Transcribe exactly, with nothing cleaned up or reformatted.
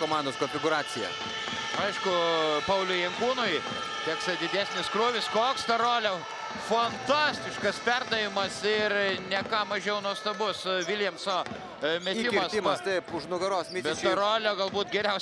komandos konfiguracija. Aišku, Pauliui Jankūnui teks didesnis krūvis. Koks Tarolio fantastiškas perdavimas ir ne ką mažiau nuostabus Williamso metimas. Įkirtimas, taip, už nugaros Micičiui. Bet Tarolio galbūt geriausiai